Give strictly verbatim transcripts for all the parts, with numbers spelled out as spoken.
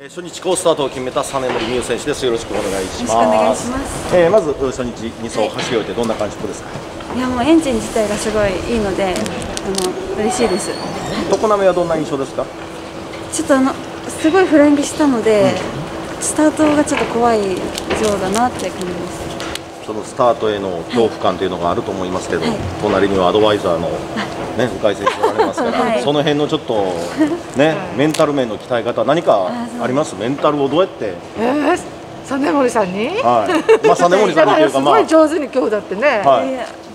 初日好スタートを決めた実森美優選手です。よろしくお願いします。 よろしくお願いします。 えー、まず初日に走走り終えてどんな感触ですか？ いやもうエンジン自体がすごいいいので、あの嬉しいです。 常滑はどんな印象ですか？ ちょっとあのすごいフライングしたので、うん、スタートがちょっと怖い状況だなって感じです。 そのスタートへの恐怖感というのがあると思いますけど、はい、隣にはアドバイザーの、ね、向井選手がおられますから、はい、その辺のちょっと、ね、メンタル面の鍛え方、何かあります？メンタルをどうやって。 えー、実森さんに、 はい、まあ、実森さんにというか、まあ、 すごい上手に今日だってね、はい、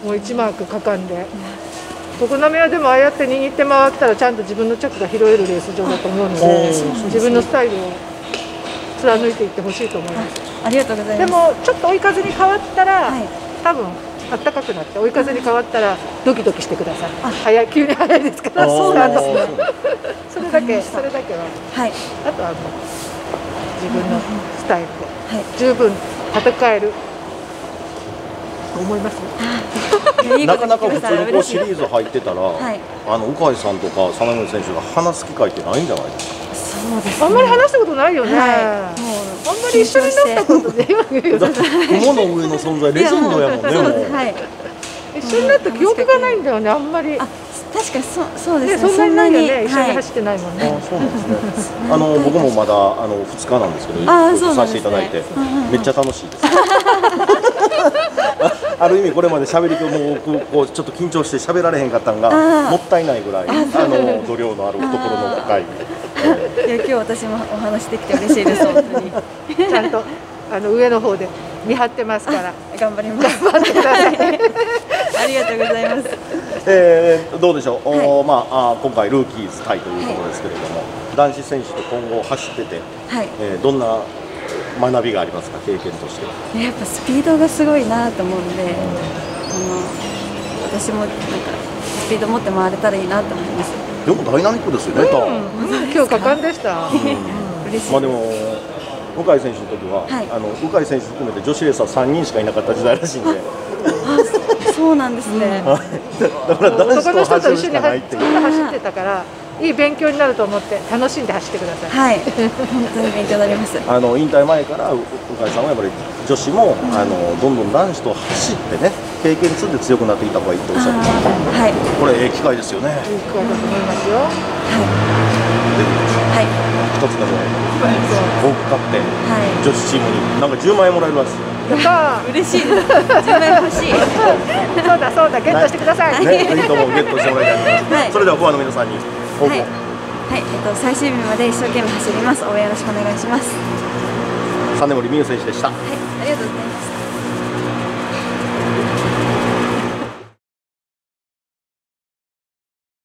もういちマークかかんで、常滑はでもああやって握って回ったら、ちゃんと自分の着が拾えるレース場だと思うので、自分のスタイルを貫いていってほしいと思います。 ありがとうございます。 でもちょっと追い風に変わったら、はい、多分暖かくなって追い風に変わったらドキドキしてください。あ、早い、急に早いですから。 そうなんですね。 それだけ、それだけは。はい。あとはもう自分のスタイルで、はい、十分戦えると思いますよ。 なかなか普通にこうシリーズ入ってたら、はい、あの鵜飼さんとか実森選手が話す機会ってないんじゃないですか？ そうですね、あんまり話したことないよね。はい、もうあんまり一緒になったことで今言うよね。 雲の上の存在レジェンドやもんね。 はい。一緒になった記憶がないんだよね、あんまり。 あ、確かにそうそうですね。そんなにね、一緒に走ってないもんね。 あ、そうなんですね。あの僕もまだあのふつかなんですけど、させていただいてめっちゃ楽しいです。ある意味これまで喋りもこうちょっと緊張して喋られへんかったんがもったいないぐらいあの度量のある懐の深い。 いや今日私もお話できて嬉しいです本当に。 ちゃんとあの上の方で見張ってますから。 頑張ります。 頑張ってください。 ありがとうございます。 えー、どうでしょう。はい、おまあ今回ルーキーズ対ということですけれども、はい、男子選手と今後走ってて、はい、えー、どんな学びがありますか、経験としては。 やっぱスピードがすごいなと思うんで、あの私もなんかスピード持って回れたらいいなと思います。 でもダイナミックですよね。 うん、今日果敢でした。 嬉しい。まあでも鵜飼選手の時は、はい、あの鵜飼選手含めて女子レーサーさんにんしかいなかった時代らしいんで。 あ、そうなんですね。 だから男子と走るしかないっていう。 走ってたから。いい勉強になると思って楽しんで走ってください。 はい、本当に勉強になります。 あの引退前から鵜飼さんはやっぱり女子も、うん、あのどんどん男子と走ってね、経験積んで強くなっていった方がいいとおっしゃってました。はい。これええ機会ですよね。 いい機会だと思いますよ。はい。 はい。 一つでも多く勝って、はい、女子チームになんかじゅうまんえんもらえるらしい。 やったー。 嬉しいです。じゅうまんえん欲しい。 そうだそうだ、ゲットしてください。 ね、ぜひともゲットしてもらいたいと思います。はい。それではファンの皆さんに。 はい、はい、えっと最終日まで一生懸命走ります。応援よろしくお願いします。 実森美優選手でした。はい、 ありがとうございました。